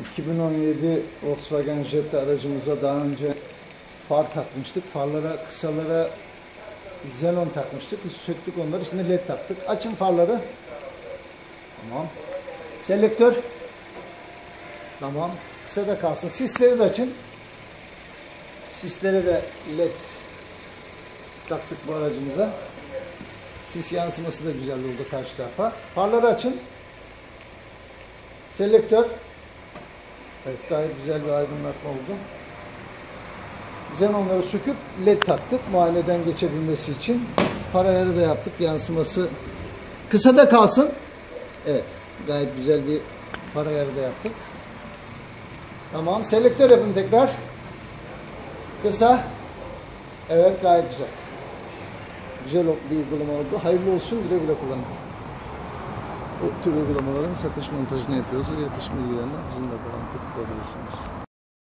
2017 Volkswagen Jetta aracımıza daha önce far takmıştık. Farlara, kısalara xenon takmıştık. Söktük onları. Şimdi led taktık. Açın farları. Tamam. Selektör. Tamam. Kısa da kalsın. Sisleri de açın. Sislere de led taktık bu aracımıza. Sis yansıması da güzel oldu karşı tarafa. Farları açın. Selektör. Evet, gayet güzel bir aydınlatma oldu. Xenonları söküp led taktık muayeneden geçebilmesi için. Far ayarı da yaptık. Yansıması kısa da kalsın. Evet, gayet güzel bir far ayarı da yaptık. Tamam, selektör yapın tekrar. Kısa. Evet, gayet güzel. Güzel bir uygulama oldu. Hayırlı olsun, güle güle kullanın. Bu tür uygulamaların satış montajını yapıyoruz. İletişim bilgilerine bizimle bağlantı kurabilirsiniz.